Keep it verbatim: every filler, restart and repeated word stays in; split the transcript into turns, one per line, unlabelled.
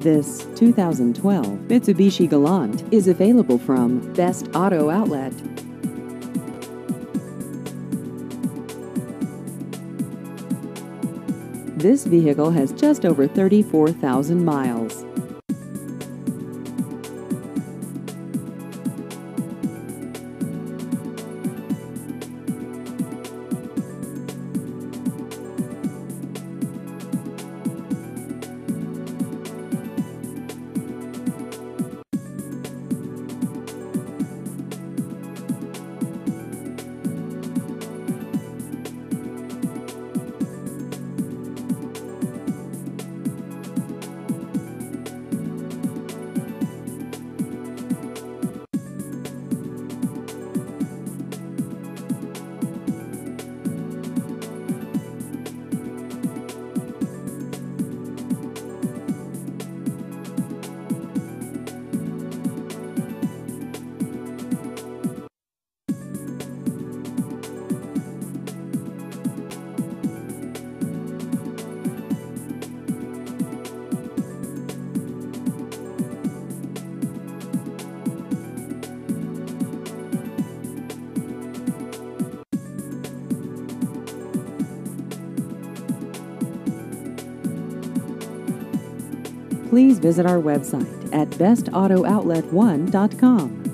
This two thousand twelve Mitsubishi Galant is available from Best Auto Outlet. This vehicle has just over thirty-four thousand miles. Please visit our website at best auto outlet one dot com.